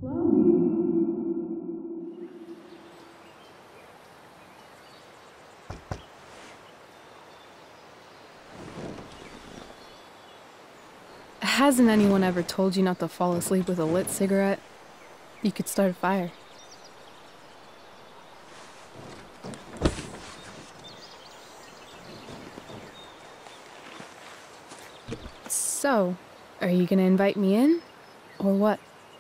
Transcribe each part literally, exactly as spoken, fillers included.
Hasn't anyone ever told you not to fall asleep with a lit cigarette? You could start a fire. So, are you gonna invite me in? Or what?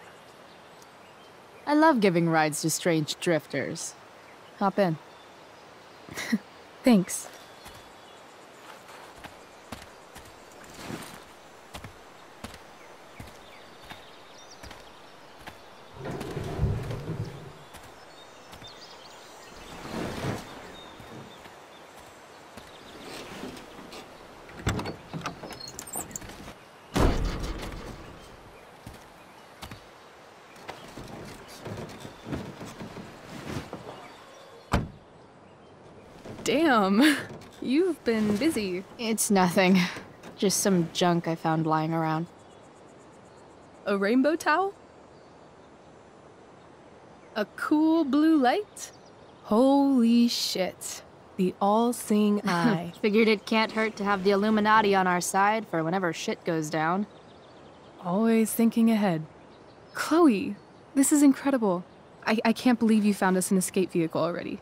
I love giving rides to strange drifters. Hop in. Thanks. Damn, you've been busy. It's nothing. Just some junk I found lying around. A rainbow towel? A cool blue light? Holy shit. The all-seeing eye. Figured it can't hurt to have the Illuminati on our side for whenever shit goes down. Always thinking ahead. Chloe, this is incredible. I, I can't believe you found us an escape vehicle already.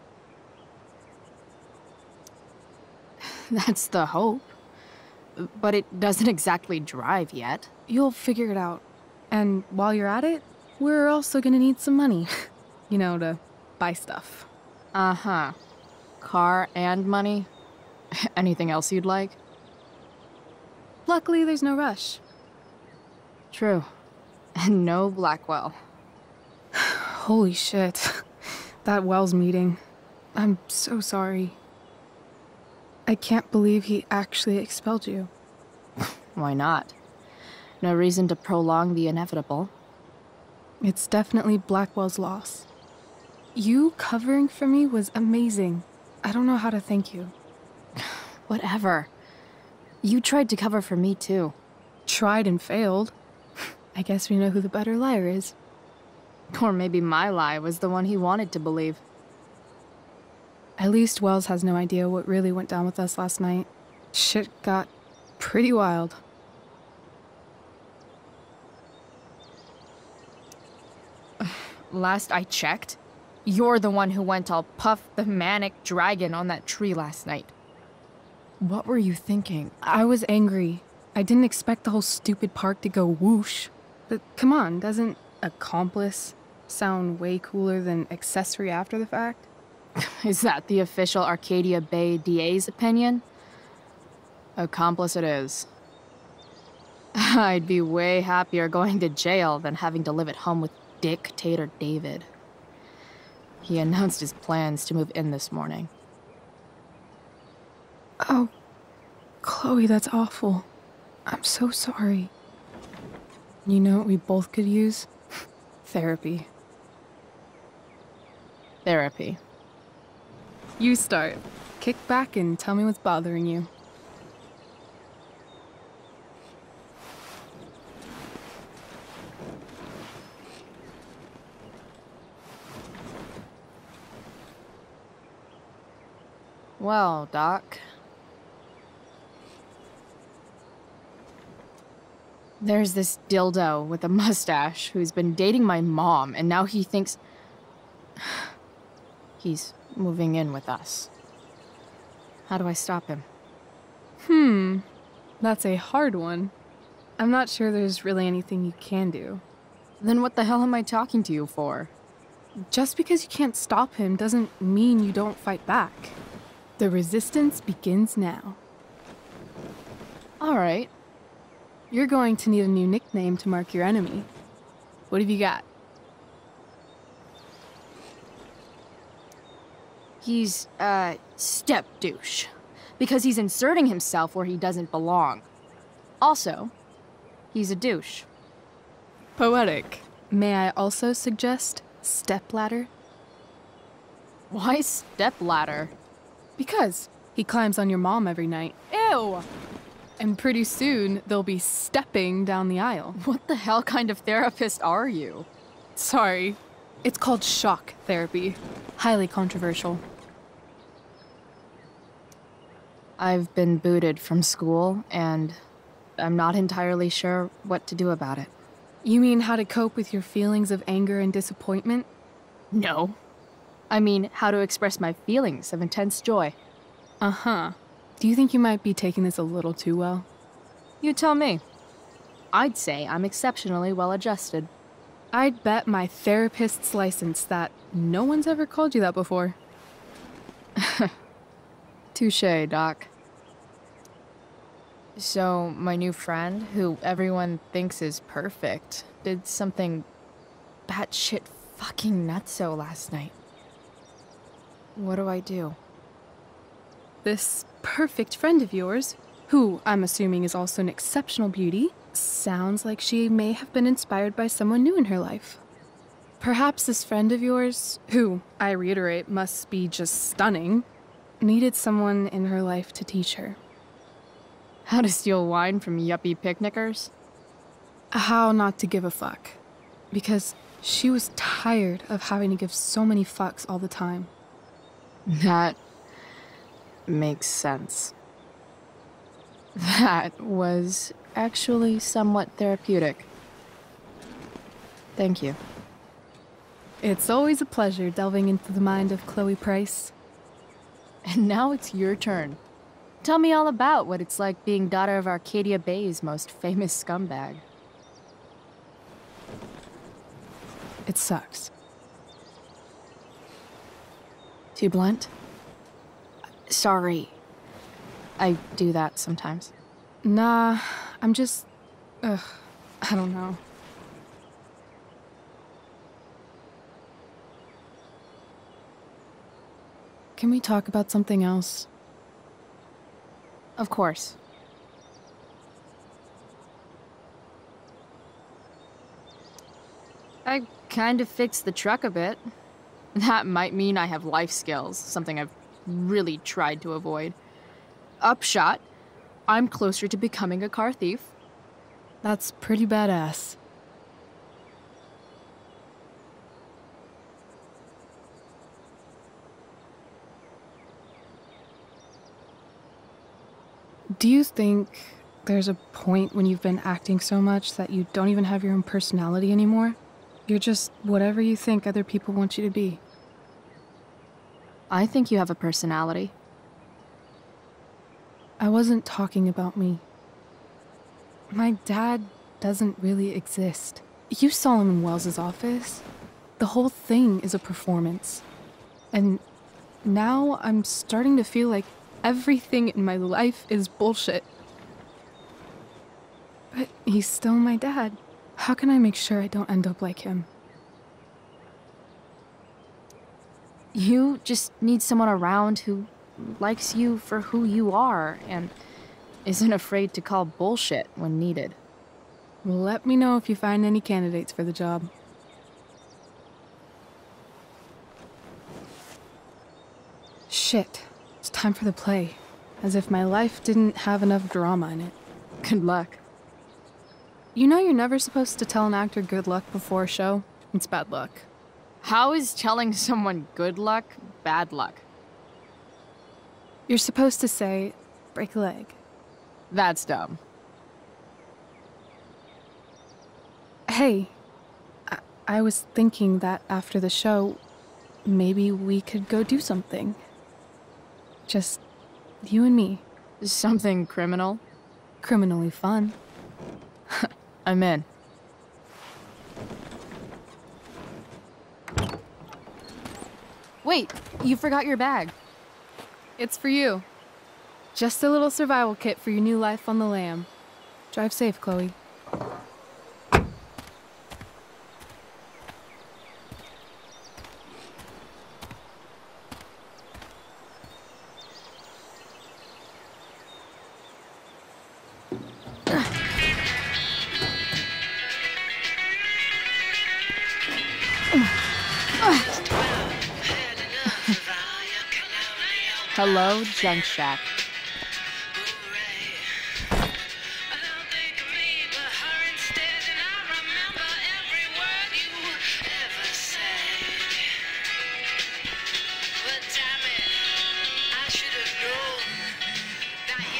That's the hope. But it doesn't exactly drive yet. You'll figure it out. And while you're at it, we're also gonna need some money. You know, to buy stuff. Uh-huh. Car and money? Anything else you'd like? Luckily, there's no rush. True. And no Blackwell. Holy shit. That Wells meeting. I'm so sorry. I can't believe he actually expelled you. Why not? No reason to prolong the inevitable. It's definitely Blackwell's loss. You covering for me was amazing. I don't know how to thank you. Whatever. You tried to cover for me too. Tried and failed. I guess we know who the better liar is. Or maybe my lie was the one he wanted to believe. At least Wells has no idea what really went down with us last night. Shit got pretty wild. Last I checked, you're the one who went all Puff the Manic Dragon on that tree last night. What were you thinking? I was angry. I didn't expect the whole stupid park to go whoosh. But come on, doesn't accomplice sound way cooler than accessory after the fact? Is that the official Arcadia Bay D A's opinion? Accomplice it is. I'd be way happier going to jail than having to live at home with Dictator David. He announced his plans to move in this morning. Oh, Chloe, that's awful. I'm so sorry. You know what we both could use? Therapy. Therapy. You start. Kick back and tell me what's bothering you. Well, Doc. There's this dildo with a mustache who's been dating my mom, and now he thinks he's moving in with us. How do I stop him? Hmm, that's a hard one. I'm not sure there's really anything you can do. Then what the hell am I talking to you for? Just because you can't stop him doesn't mean you don't fight back. The resistance begins now. All right. You're going to need a new nickname to mark your enemy. What have you got? He's, uh, step douche. Because he's inserting himself where he doesn't belong. Also, he's a douche. Poetic. May I also suggest stepladder? Why stepladder? Because he climbs on your mom every night. Ew! And pretty soon, they'll be stepping down the aisle. What the hell kind of therapist are you? Sorry. It's called shock therapy. Highly controversial. I've been booted from school, and I'm not entirely sure what to do about it. You mean how to cope with your feelings of anger and disappointment? No. I mean, how to express my feelings of intense joy. Uh-huh. Do you think you might be taking this a little too well? You tell me. I'd say I'm exceptionally well-adjusted. I'd bet my therapist's license that no one's ever called you that before. Touché, Doc. So, my new friend, who everyone thinks is perfect, did something batshit fucking nutso last night. What do I do? This perfect friend of yours, who I'm assuming is also an exceptional beauty, sounds like she may have been inspired by someone new in her life. Perhaps this friend of yours, who, I reiterate, must be just stunning, needed someone in her life to teach her. How to steal wine from yuppie picnickers? How not to give a fuck. Because she was tired of having to give so many fucks all the time. That makes sense. That was actually somewhat therapeutic. Thank you. It's always a pleasure delving into the mind of Chloe Price. And now it's your turn. Tell me all about what it's like being daughter of Arcadia Bay's most famous scumbag. It sucks. Too blunt? Sorry. I do that sometimes. Nah, I'm just... Ugh, I don't know. Can we talk about something else? Of course. I kind of fixed the truck a bit. That might mean I have life skills, something I've really tried to avoid. Upshot, I'm closer to becoming a car thief. That's pretty badass. Do you think there's a point when you've been acting so much that you don't even have your own personality anymore? You're just whatever you think other people want you to be. I think you have a personality. I wasn't talking about me. My dad doesn't really exist. You saw him in Wells's office. The whole thing is a performance. And now I'm starting to feel like everything in my life is bullshit. But he's still my dad. How can I make sure I don't end up like him? You just need someone around who likes you for who you are and isn't afraid to call bullshit when needed. Let me know if you find any candidates for the job. Shit. It's time for the play. As if my life didn't have enough drama in it. Good luck. You know you're never supposed to tell an actor good luck before a show? It's bad luck. How is telling someone good luck bad luck? You're supposed to say, break a leg. That's dumb. Hey, I, I was thinking that after the show, maybe we could go do something. Just you and me. Something criminal? Criminally fun. I'm in. Wait, you forgot your bag. It's for you. Just a little survival kit for your new life on the lam. Drive safe, Chloe. Hello, Junk Shack.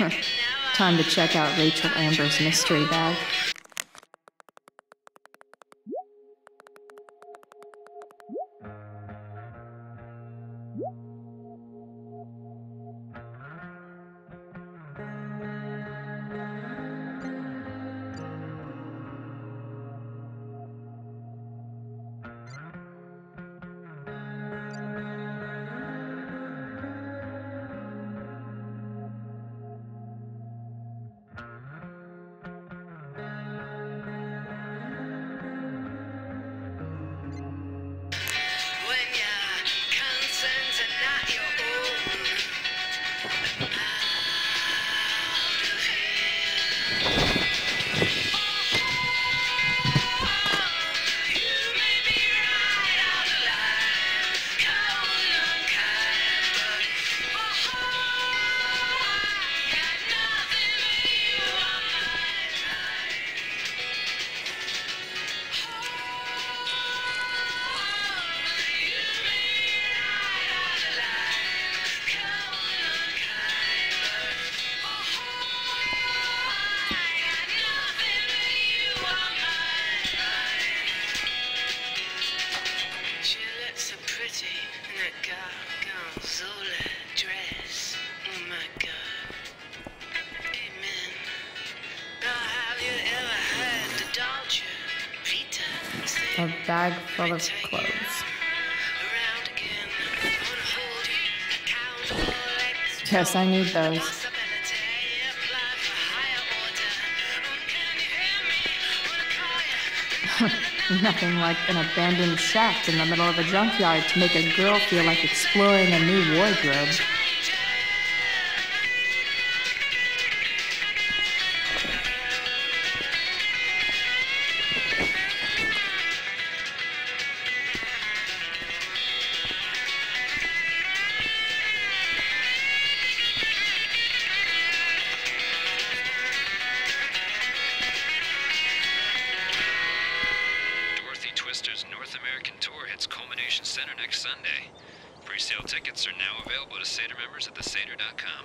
Time to check out Rachel Amber's mystery bag. A bag full of clothes. Yes, I need those. Nothing like an abandoned shack in the middle of a junkyard to make a girl feel like exploring a new wardrobe. North American tour hits Culmination Center next Sunday. Pre-sale tickets are now available to Seder members at the seder dot com.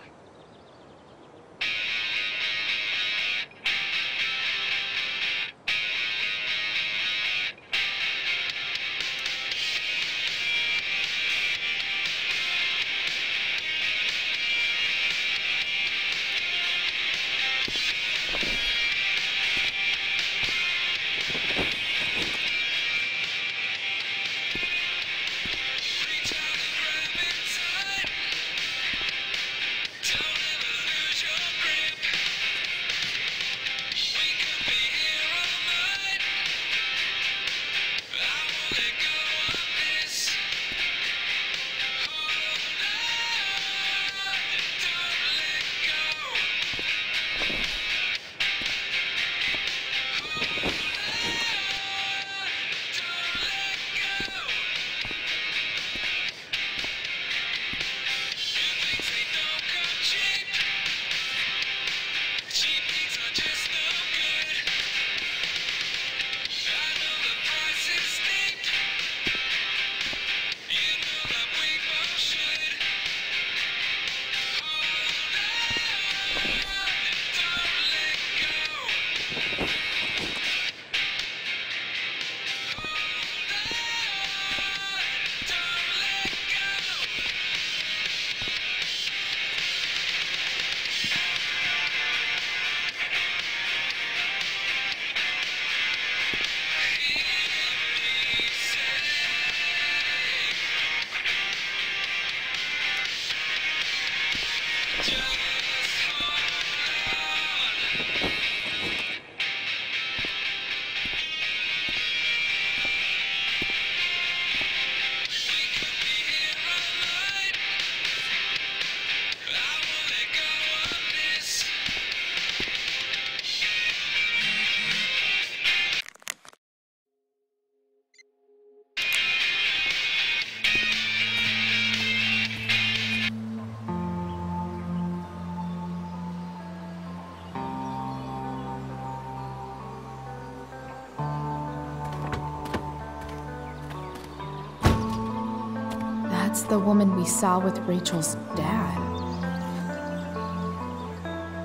That's the woman we saw with Rachel's dad.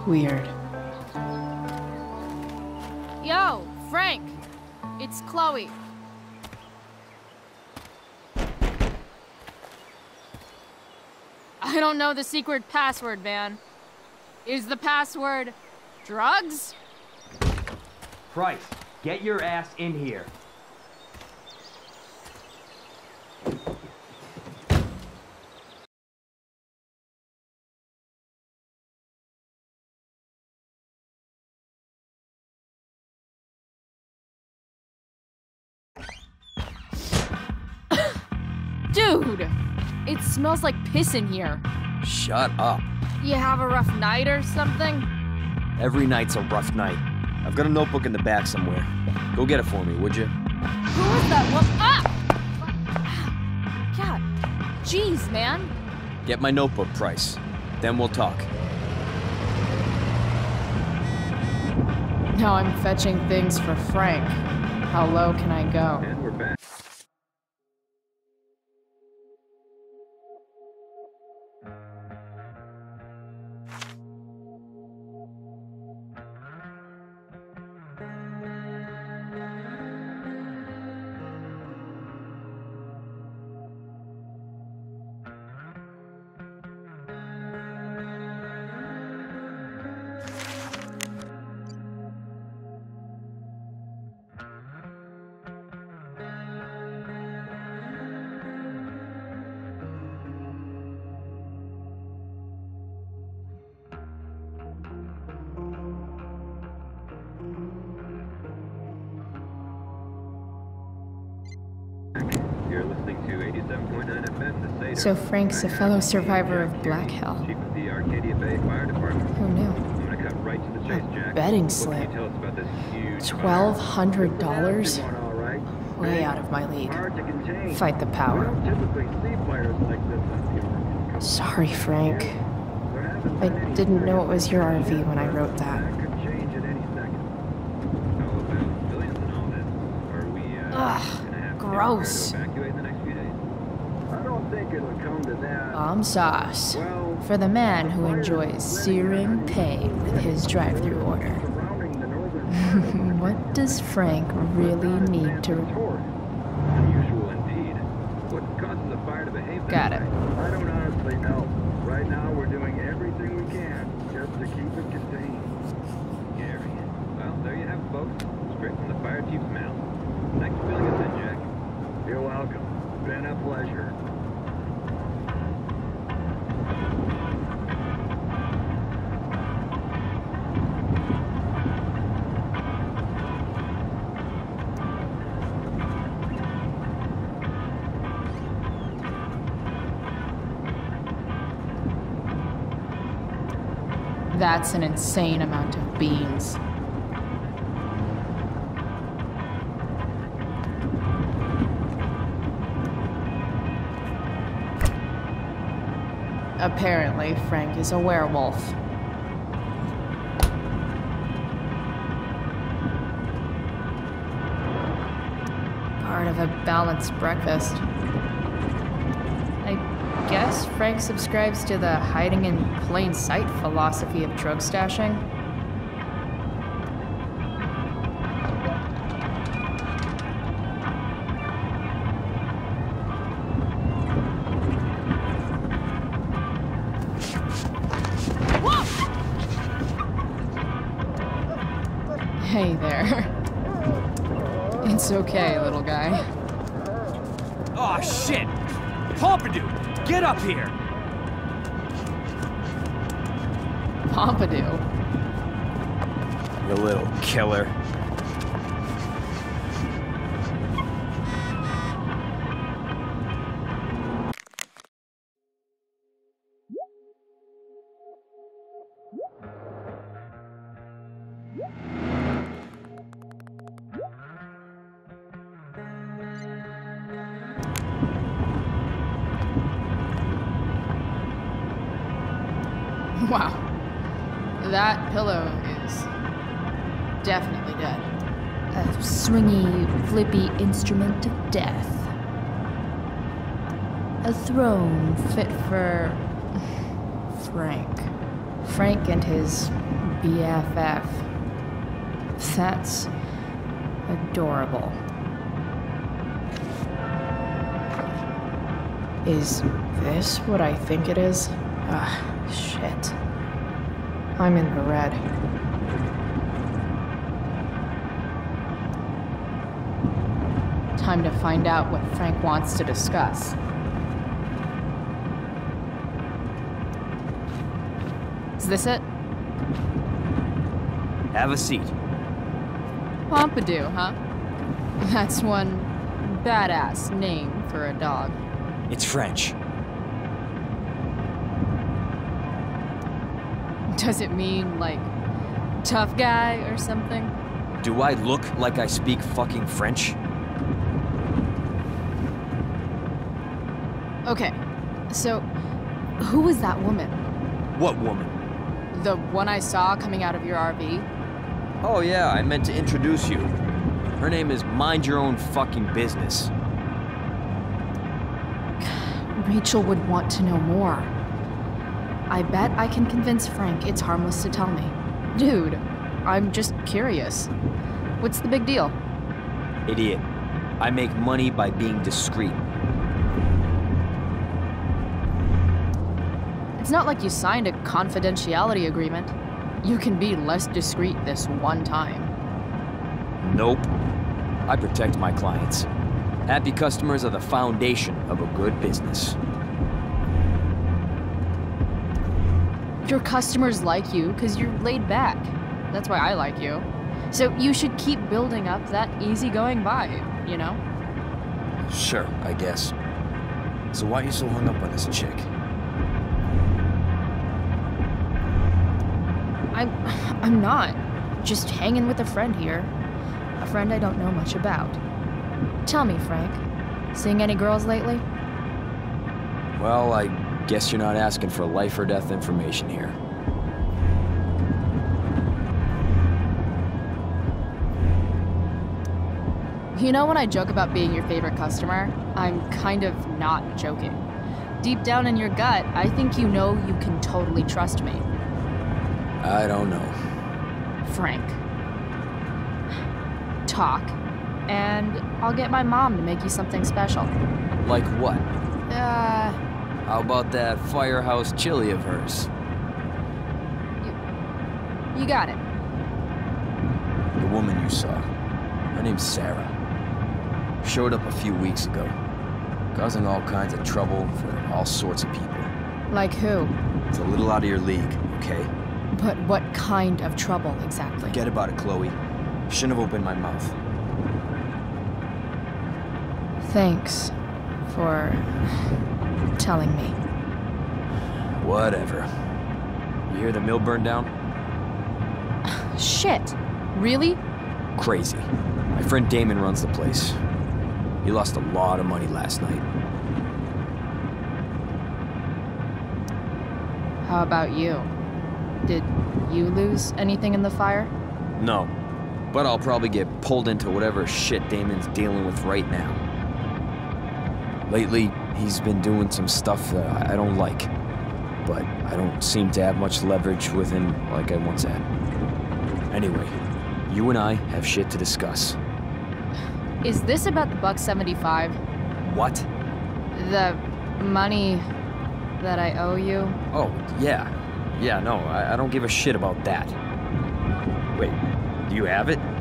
Weird. Yo, Frank! It's Chloe. I don't know the secret password, man. Is the password drugs? Price, get your ass in here. Dude! It smells like piss in here. Shut up. You have a rough night or something? Every night's a rough night. I've got a notebook in the back somewhere. Go get it for me, would you? Who is that? What? Ah! God. Jeez, man. Get my notebook, Price. Then we'll talk. Now I'm fetching things for Frank. How low can I go? And we're back. You're listening to eighty-seven point nine F M, the Seder. So Frank's a fellow survivor of Black Hell. Chief of the Arcadia Bay Fire Department. Who knew? I'm gonna cut right to the chase, Jack. Betting What slip. can you tell us about this huge Twelve hundred dollars? fire? All right. Way out of my league. Hard to contain. Fight the We power. don't typically see fires like this on the Oregon. Sorry, Frank. There haven't I been any didn't know it serious was your R V when I wrote that. That could change at any second. How about billions and all this? Are we uh, Ugh, gonna have gross. to evacuate in the next few days? I don't think it'll come to that. Bomb sauce. Well, For the man who enjoys searing pain with his drive-through order. surrounding the northern What does Frank really need to... Torrid. Unusual indeed. What causes a fire to behave that Got it. way? I don't honestly know. Right now, we're doing everything we can just to keep it contained. Scary. Well, there you have it, folks. Straight from the fire chief's mouth. Thanks for filling us in, Jack. You're welcome. Been a pleasure. That's an insane amount of beans. Apparently, Frank is a werewolf. Part of a balanced breakfast. I guess Frank subscribes to the hiding in plain sight philosophy of drug stashing. Hey there. It's okay, little guy. Oh shit! Pompidou! Get up here! Pompidou. You little killer. Wow. That pillow is definitely dead. A swingy, flippy instrument of death. A throne fit for Frank. Frank and his B F F. That's adorable. Is this what I think it is? Ah, shit. I'm in the red. Time to find out what Frank wants to discuss. Is this it? Have a seat. Pompidou, huh? That's one badass name for a dog. It's French. Does it mean, like, tough guy or something? Do I look like I speak fucking French? Okay, so who was that woman? What woman? The one I saw coming out of your R V? Oh yeah, I meant to introduce you. Her name is Mind Your Own Fucking Business. Rachel would want to know more. I bet I can convince Frank it's harmless to tell me. Dude, I'm just curious. What's the big deal? Idiot. I make money by being discreet. It's not like you signed a confidentiality agreement. You can be less discreet this one time. Nope. I protect my clients. Happy customers are the foundation of a good business. Your customers like you because you're laid back. That's why I like you. So you should keep building up that easygoing vibe, you know? Sure, I guess. So why are you so hung up on this chick? I'm... I'm not. Just hanging with a friend here. A friend I don't know much about. Tell me, Frank. Seeing any girls lately? Well, I guess you're not asking for life or death information here. You know when I joke about being your favorite customer, I'm kind of not joking. Deep down in your gut, I think you know you can totally trust me. I don't know. Frank. Talk, and I'll get my mom to make you something special. Like what? Uh... How about that firehouse chili of hers? You, you got it. The woman you saw. Her name's Sarah. Showed up a few weeks ago. Causing all kinds of trouble for all sorts of people. Like who? It's a little out of your league, okay? But what kind of trouble, exactly? Forget about it, Chloe. Shouldn't have opened my mouth. Thanks for telling me. Whatever. You hear the mill burned down? Shit. Really? Crazy. My friend Damon runs the place. He lost a lot of money last night. How about you? Did you lose anything in the fire? No. But I'll probably get pulled into whatever shit Damon's dealing with right now. Lately, he's been doing some stuff that I don't like. But I don't seem to have much leverage with him like I once had. Anyway, you and I have shit to discuss. Is this about the buck seventy-five? What? The money that I owe you? Oh, yeah. Yeah, no, I, I don't give a shit about that. Wait, do you have it?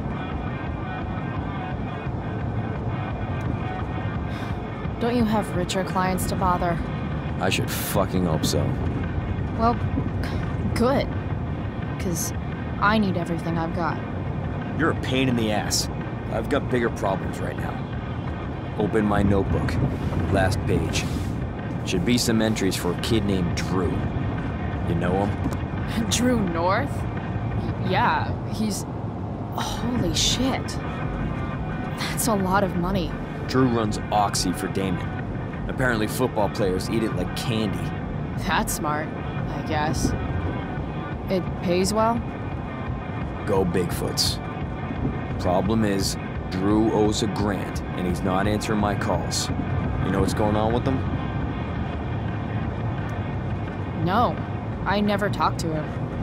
Don't you have richer clients to bother? I should fucking hope so. Well, good. Because I need everything I've got. You're a pain in the ass. I've got bigger problems right now. Open my notebook. Last page. Should be some entries for a kid named Drew. You know him? Drew North? Y- yeah, he's... Holy shit. That's a lot of money. Drew runs Oxy for Damon. Apparently football players eat it like candy. That's smart, I guess. It pays well? Go Bigfoots. Problem is, Drew owes a grant, and he's not answering my calls. You know what's going on with him? No, I never talked to him.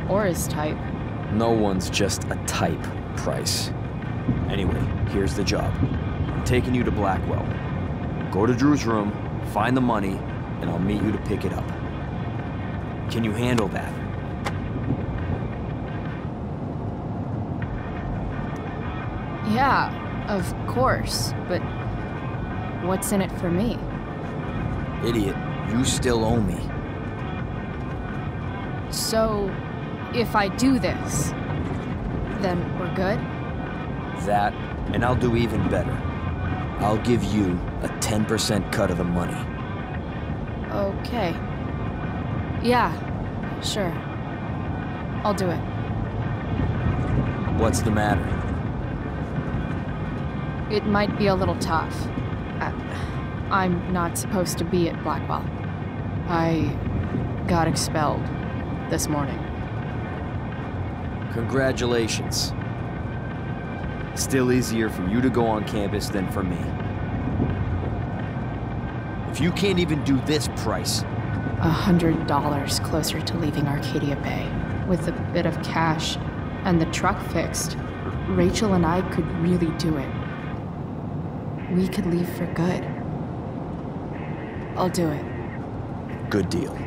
Or his type. No one's just a type, Price. Anyway, here's the job. I'm taking you to Blackwell. Go to Drew's room, find the money, and I'll meet you to pick it up. Can you handle that? Yeah, of course, but what's in it for me? Idiot, you still owe me. So, if I do this, then we're good? That, and I'll do even better. I'll give you a ten percent cut of the money. Okay. Yeah, sure. I'll do it. What's the matter? It might be a little tough. Uh, I'm not supposed to be at Blackwell. I got expelled this morning. Congratulations. Still easier for you to go on campus than for me. If you can't even do this, Price... A hundred dollars closer to leaving Arcadia Bay. With a bit of cash and the truck fixed, Rachel and I could really do it. We could leave for good. I'll do it. Good deal.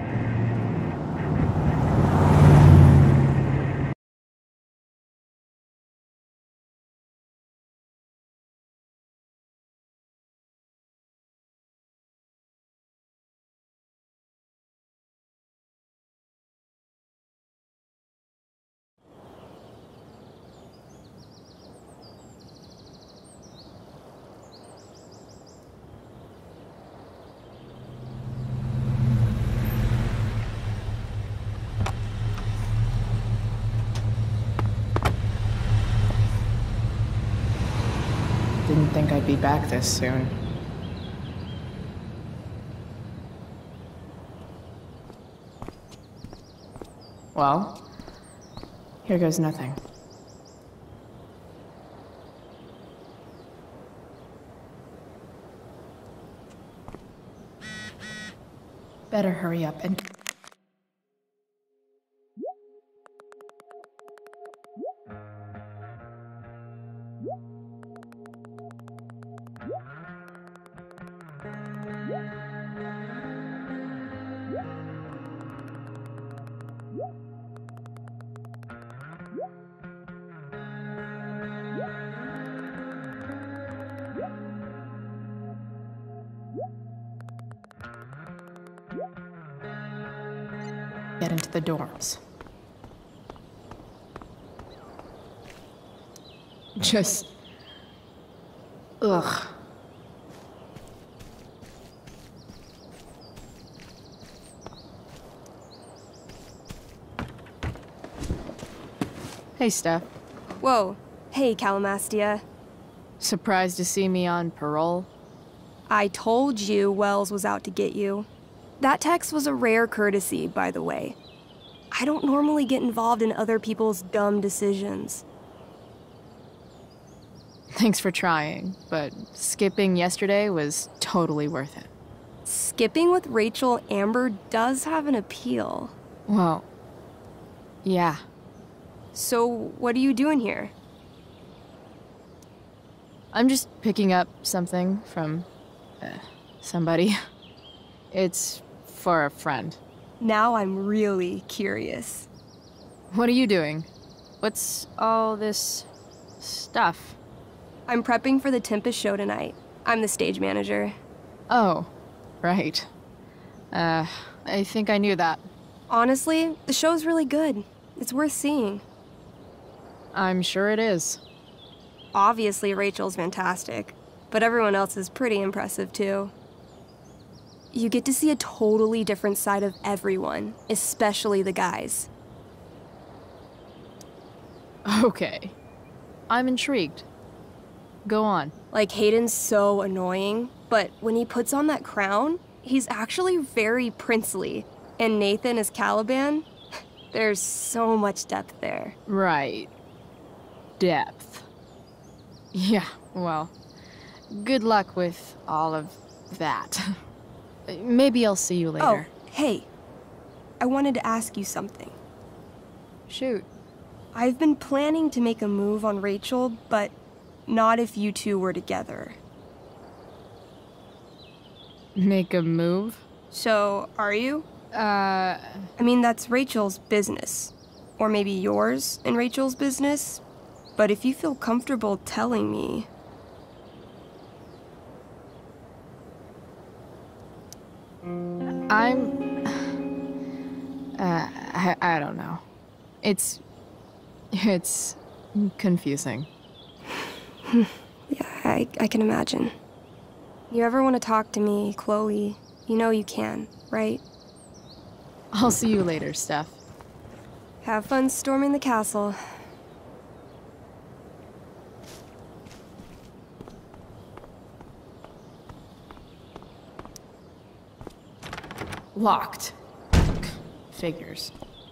Didn't think I'd be back this soon. Well, here goes nothing. Better hurry up and... get into the dorms. Just... ugh. Hey, Steph. Whoa. Hey, Calamastia. Surprised to see me on parole? I told you Wells was out to get you. That text was a rare courtesy, by the way. I don't normally get involved in other people's dumb decisions. Thanks for trying, but skipping yesterday was totally worth it. Skipping with Rachel Amber does have an appeal. Well, yeah. So, what are you doing here? I'm just picking up something from uh, somebody. It's for a friend. Now I'm really curious. What are you doing? What's all this stuff? I'm prepping for the Tempest show tonight. I'm the stage manager. Oh, right. Uh, I think I knew that. Honestly, the show's really good. It's worth seeing. I'm sure it is. Obviously, Rachel's fantastic, but everyone else is pretty impressive too. You get to see a totally different side of everyone, especially the guys. Okay. I'm intrigued. Go on. Like, Hayden's so annoying, but when he puts on that crown, he's actually very princely. And Nathan as Caliban, there's so much depth there. Right. Depth. Yeah, well, good luck with all of that. Maybe I'll see you later. Oh, hey. I wanted to ask you something. Shoot. I've been planning to make a move on Rachel, but not if you two were together. Make a move? So, are you? Uh... I mean, that's Rachel's business. Or maybe yours and Rachel's business. But if you feel comfortable telling me... I'm... Uh, I, I don't know. It's... It's... confusing. Yeah, I, I can imagine. You ever want to talk to me, Chloe, you know you can, right? I'll see you later, Steph. Have fun storming the castle. Locked. Figures.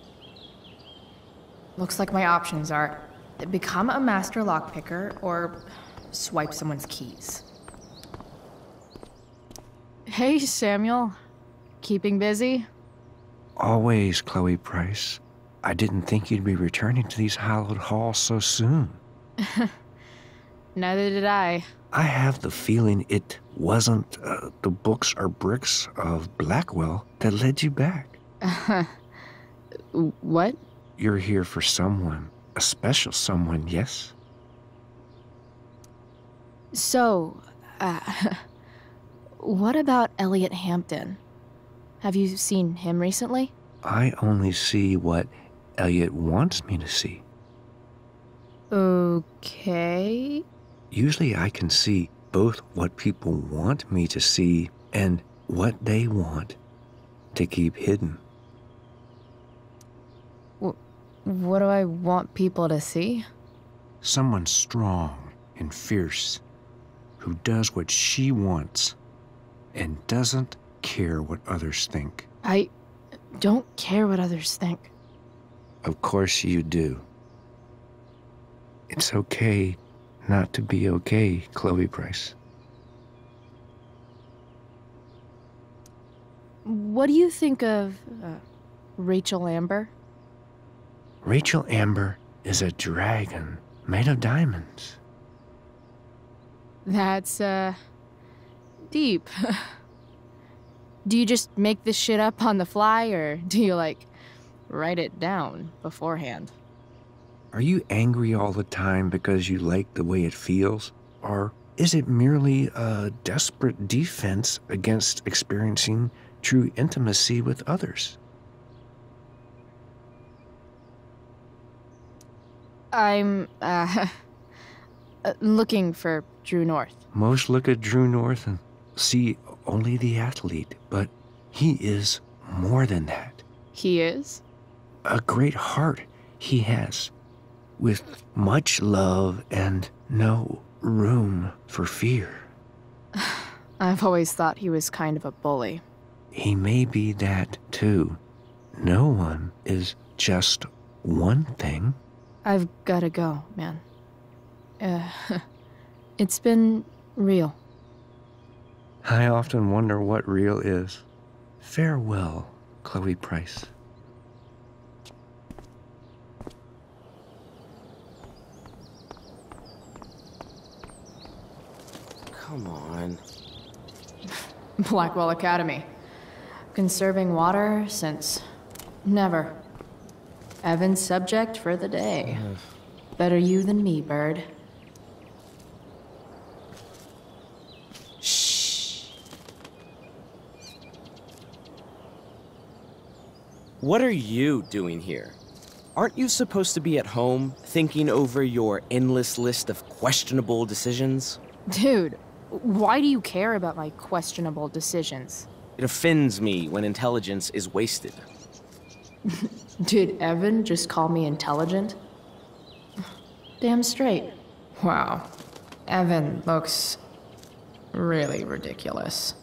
Looks like my options are become a master lockpicker or swipe someone's keys. Hey, Samuel. Keeping busy? Always, Chloe Price. I didn't think you'd be returning to these hallowed halls so soon. Neither did I. I have the feeling it wasn't uh, the books or bricks of Blackwell that led you back. What? You're here for someone. A special someone, yes? So, uh, what about Elliot Hampton? Have you seen him recently? I only see what Elliot wants me to see. Okay. Usually I can see both what people want me to see and what they want to keep hidden. W- what do I want people to see? Someone strong and fierce who does what she wants and doesn't care what others think. I don't care what others think. Of course you do. It's okay not to be okay, Chloe Price. What do you think of uh, Rachel Amber? Rachel Amber is a dragon made of diamonds. That's, uh, deep. Do you just make this shit up on the fly, or do you, like, write it down beforehand? Are you angry all the time because you like the way it feels? Or is it merely a desperate defense against experiencing true intimacy with others? I'm, uh, looking for Drew North. Most look at Drew North and see only the athlete, but he is more than that. He is? A great heart he has, with much love and no room for fear. I've always thought he was kind of a bully. He may be that too. No one is just one thing. I've gotta go, man. Uh, it's been real. I often wonder what real is. Farewell, Chloe Price. Come on. Blackwell Academy. Conserving water since never. Evan's subject for the day. Better you than me, Bird. Shh. What are you doing here? Aren't you supposed to be at home, thinking over your endless list of questionable decisions? Dude, why do you care about my questionable decisions? It offends me when intelligence is wasted. Did Evan just call me intelligent? Damn straight. Wow. Evan looks really ridiculous.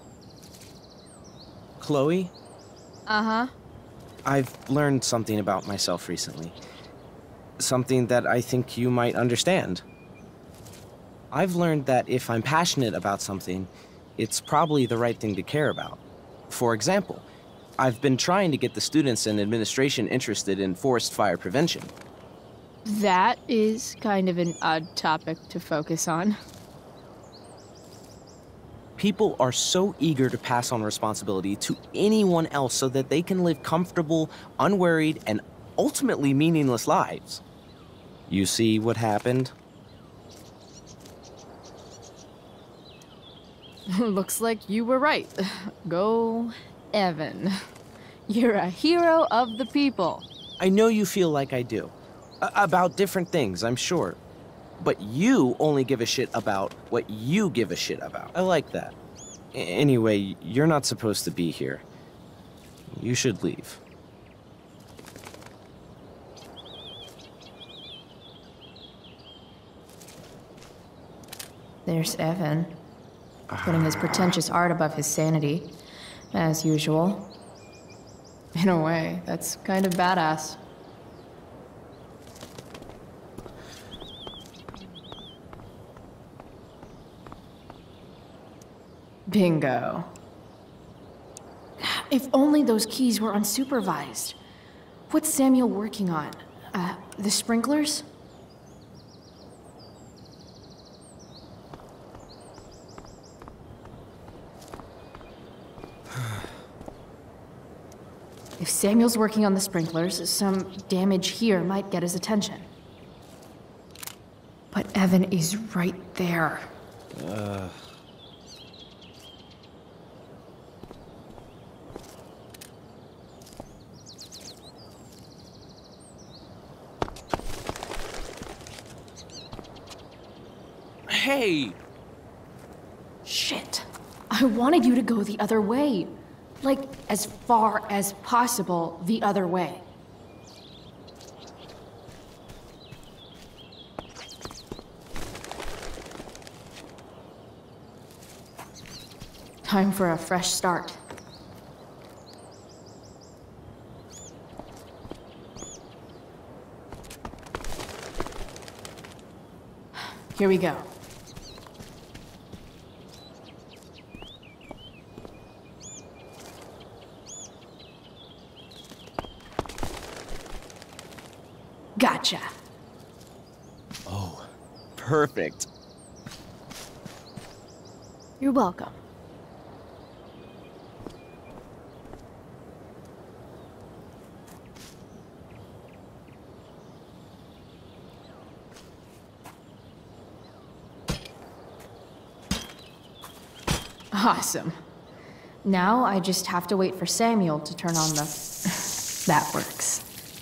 Chloe? Uh-huh. I've learned something about myself recently. Something that I think you might understand. I've learned that if I'm passionate about something, it's probably the right thing to care about. For example, I've been trying to get the students and administration interested in forest fire prevention. That is kind of an odd topic to focus on. People are so eager to pass on responsibility to anyone else so that they can live comfortable, unworried, and ultimately meaningless lives. You see what happened? Looks like you were right. Go, Evan. You're a hero of the people. I know you feel like I do. A- about different things, I'm sure. But you only give a shit about what you give a shit about. I like that. A- anyway, you're not supposed to be here. You should leave. There's Evan, putting his pretentious art above his sanity, as usual. In a way, that's kind of badass. Bingo. If only those keys were unsupervised. What's Samuel working on? Uh, the sprinklers? If Samuel's working on the sprinklers, some damage here might get his attention. But Evan is right there. Uh... Hey! Shit. I wanted you to go the other way. Like, as far as possible the other way. Time for a fresh start. Here we go. Gotcha. Oh, perfect. You're welcome. Awesome. Now I just have to wait for Samuel to turn on the... That works.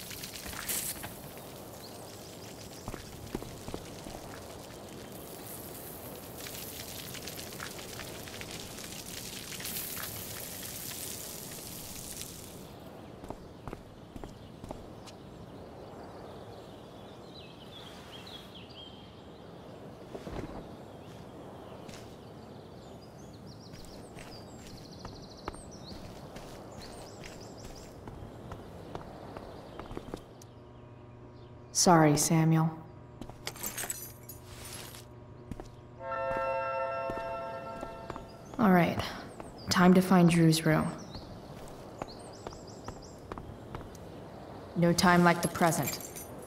Sorry, Samuel. All right, time to find Drew's room. No time like the present.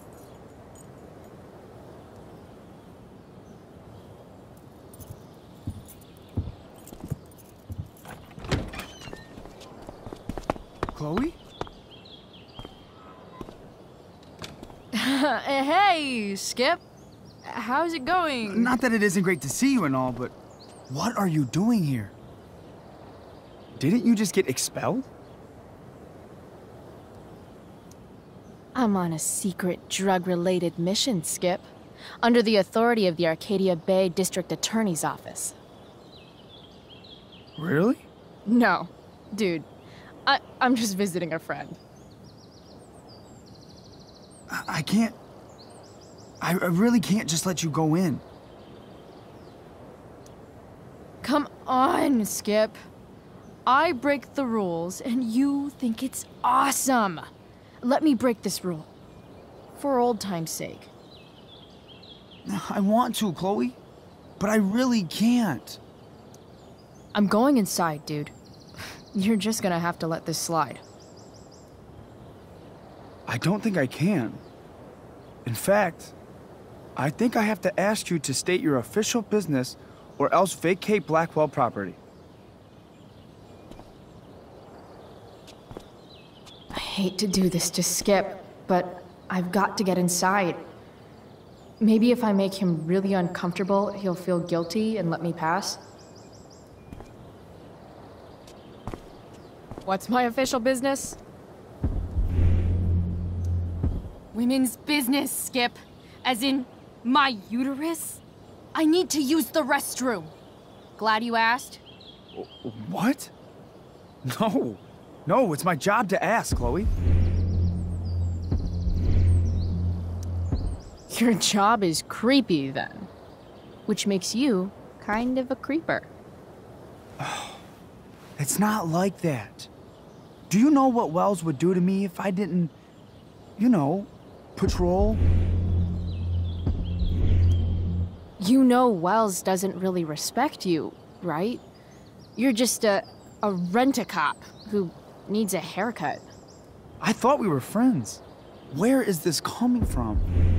Chloe? Hey, Skip. How's it going? Not that it isn't great to see you and all, but what are you doing here? Didn't you just get expelled? I'm on a secret drug-related mission, Skip. Under the authority of the Arcadia Bay District Attorney's Office. Really? No. Dude, I I'm just visiting a friend. I, I can't... I, I really can't just let you go in. Come on, Skip. I break the rules, and you think it's awesome. Let me break this rule. For old time's sake. I want to, Chloe, but I really can't. I'm going inside, dude. You're just gonna have to let this slide. I don't think I can. In fact, I think I have to ask you to state your official business or else vacate Blackwell property. I hate to do this to Skip, but I've got to get inside. Maybe if I make him really uncomfortable, he'll feel guilty and let me pass. What's my official business? Women's business, Skip. As in, my uterus? I need to use the restroom. Glad you asked. What? No. No, it's my job to ask, Chloe. Your job is creepy, then. Which makes you kind of a creeper. It's not like that. Do you know what Wells would do to me if I didn't, you know, patrol? You know Wells doesn't really respect you, right? You're just a, a rent-a-cop who needs a haircut. I thought we were friends. Where is this coming from?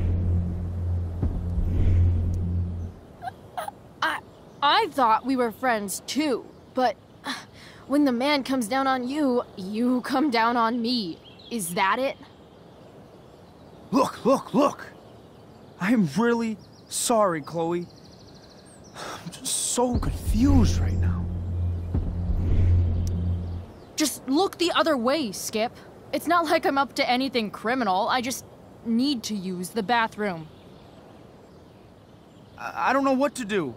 I, I thought we were friends too, but when the man comes down on you, you come down on me. Is that it? Look, look, look! I'm really sorry, Chloe. I'm just so confused right now. Just look the other way, Skip. It's not like I'm up to anything criminal. I just need to use the bathroom. I, I don't know what to do.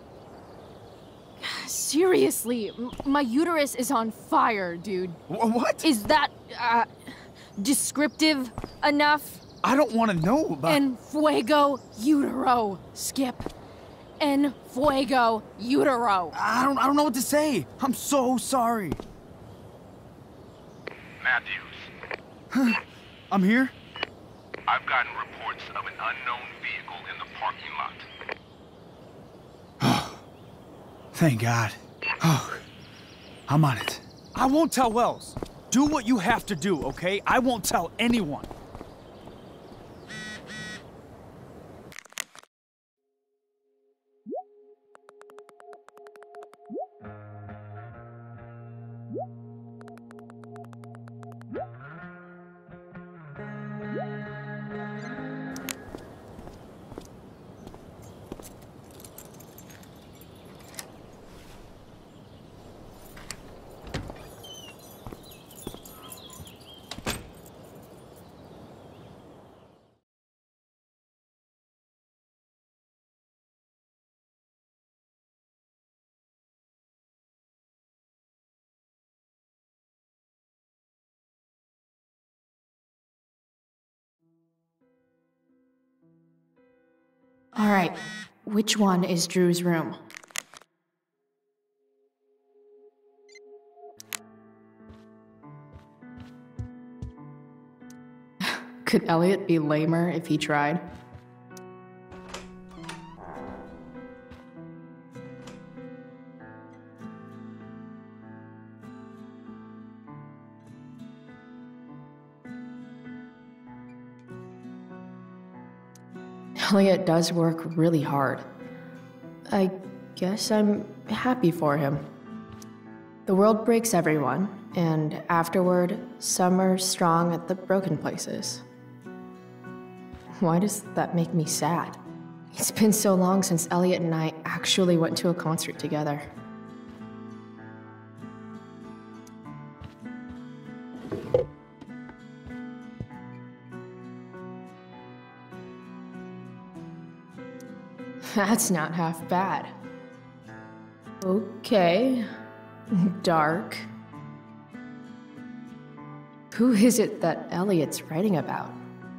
Seriously, m my uterus is on fire, dude. W what? Is that, uh, descriptive enough? I don't want to know about... En fuego utero, Skip. En fuego utero. I don't, I don't know what to say. I'm so sorry. Matthews. I'm here? I've gotten reports of an unknown vehicle in the parking lot. Thank God. Oh, I'm on it. I won't tell Wells. Do what you have to do, okay? I won't tell anyone. All right, which one is Drew's room? Could Elliot be lamer if he tried? Elliot does work really hard. I guess I'm happy for him. The world breaks everyone, and afterward, some are strong at the broken places. Why does that make me sad? It's been so long since Elliot and I actually went to a concert together. That's not half bad. Okay. Dark. Who is it that Elliot's writing about?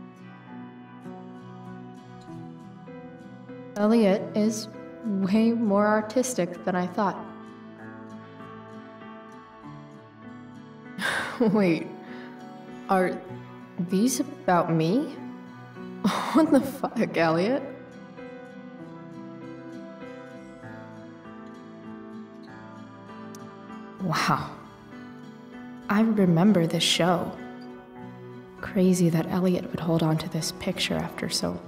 Elliot is way more artistic than I thought. Wait, are these about me? What the fuck, Elliot? Wow. I remember this show. Crazy that Elliot would hold on to this picture after so.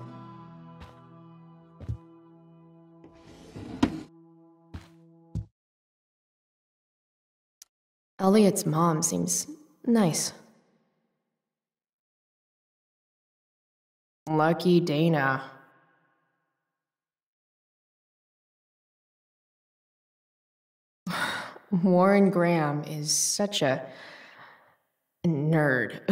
Elliot's mom seems nice. Lucky Dana. Warren Graham is such a nerd.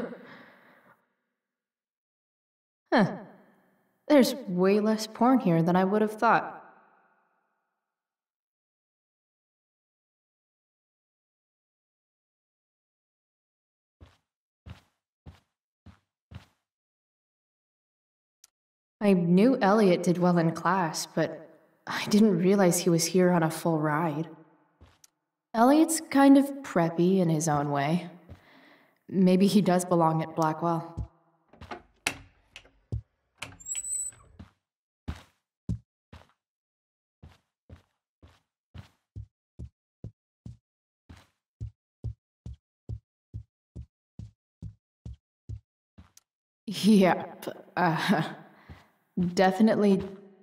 Huh. There's way less porn here than I would have thought. I knew Elliot did well in class, but I didn't realize he was here on a full ride. Elliot's kind of preppy in his own way. Maybe he does belong at Blackwell. Yep, uh, definitely.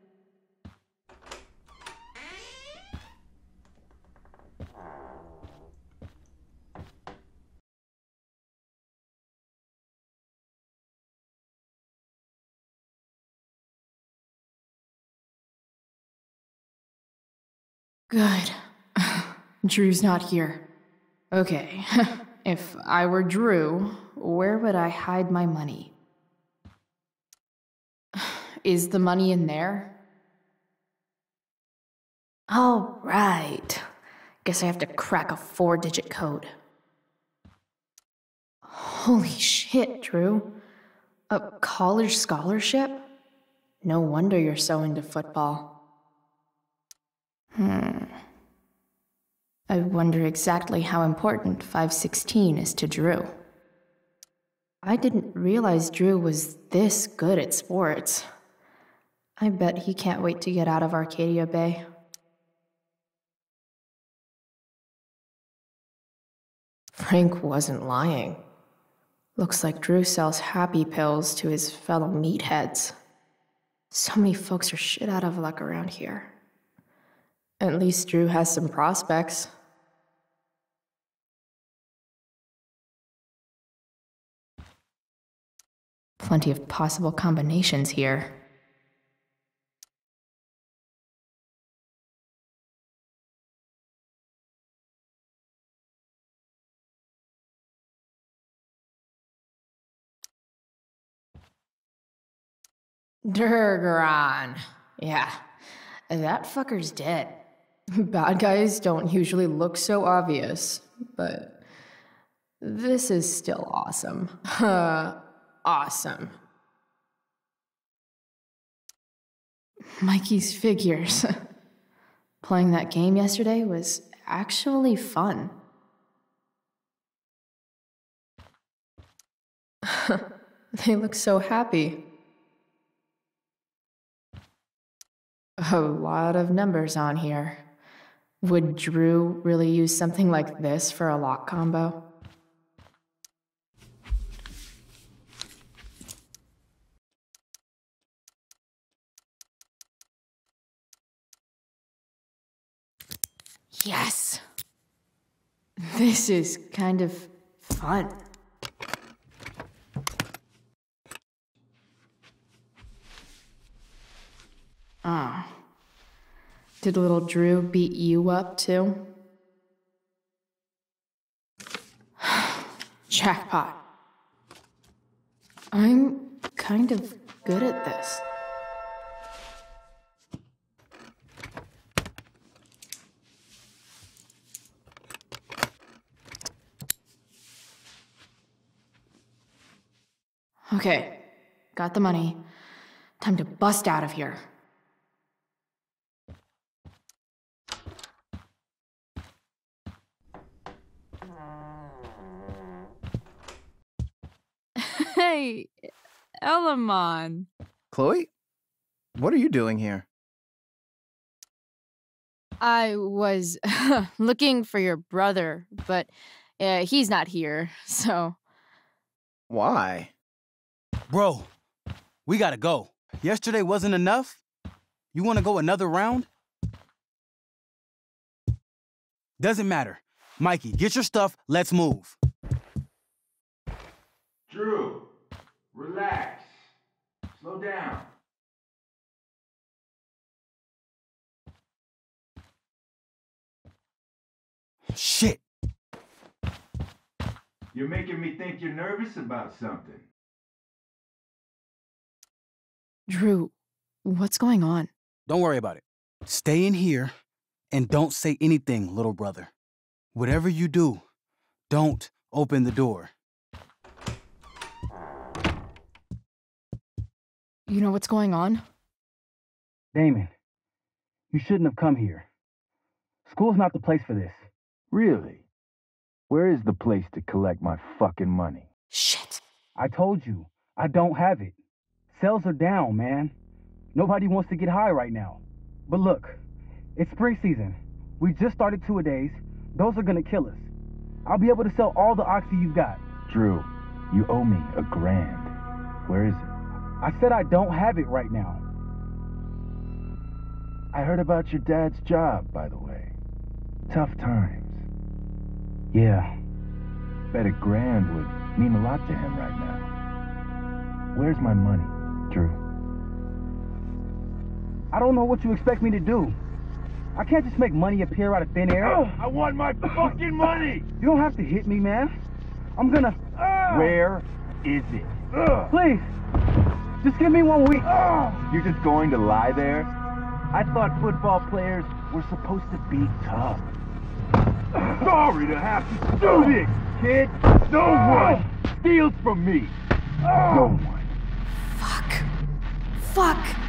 Good. Drew's not here. Okay, if I were Drew, where would I hide my money? Is the money in there? Oh, right. Guess I have to crack a four-digit code. Holy shit, Drew. A college scholarship? No wonder you're so into football. Hmm. I wonder exactly how important five sixteen is to Drew. I didn't realize Drew was this good at sports. I bet he can't wait to get out of Arcadia Bay. Frank wasn't lying. Looks like Drew sells happy pills to his fellow meatheads. So many folks are shit out of luck around here. At least Drew has some prospects. Plenty of possible combinations here. Durgaron. Yeah, that fucker's dead. Bad guys don't usually look so obvious, but this is still awesome. Uh, awesome. Mikey's figures. Playing that game yesterday was actually fun. They look so happy. A lot of numbers on here. Would Drew really use something like this for a lock combo? Yes! This is kind of fun. Ah. Oh. Did little Drew beat you up, too? Jackpot. I'm kind of good at this. Okay, got the money. Time to bust out of here. Hey, Elamon. Chloe? What are you doing here? I was looking for your brother, but uh, he's not here, so... Why? Bro, we gotta go. Yesterday wasn't enough? You wanna go another round? Doesn't matter. Mikey, get your stuff, let's move. Drew, relax. Slow down. Shit. You're making me think you're nervous about something. Drew, what's going on? Don't worry about it. Stay in here and don't say anything, little brother. Whatever you do, don't open the door. You know what's going on? Damon, you shouldn't have come here. School's not the place for this. Really? Where is the place to collect my fucking money? Shit. I told you, I don't have it. Sales are down, man. Nobody wants to get high right now. But look, it's spring season. We just started two-a-days. Those are gonna kill us. I'll be able to sell all the oxy you've got. Drew, you owe me a grand. Where is it? I said I don't have it right now. I heard about your dad's job, by the way. Tough times. Yeah. Bet a grand would mean a lot to him right now. Where's my money, Drew? I don't know what you expect me to do. I can't just make money appear out of thin air. Oh, I want my fucking money! You don't have to hit me, man. I'm gonna... Where is it? Please, just give me one week. You're just going to lie there? I thought football players were supposed to be tough. Sorry to have to do this, kid. No one steals from me. No one. Fuck. Fuck.